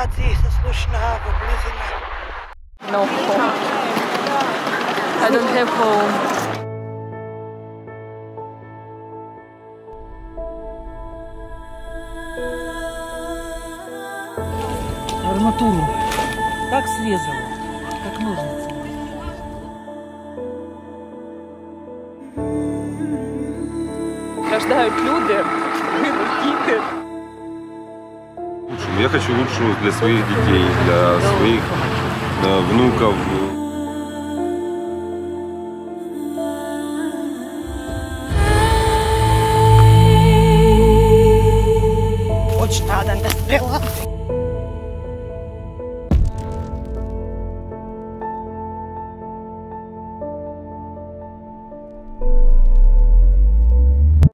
dzīves slušināvu blizina. No home. I don't have home. Арматуру так срезала, как ножницы. Страждають люди, гинуть діти. Я хочу лучшего для своих детей, для своих внуков. Очень надо, да, стрела.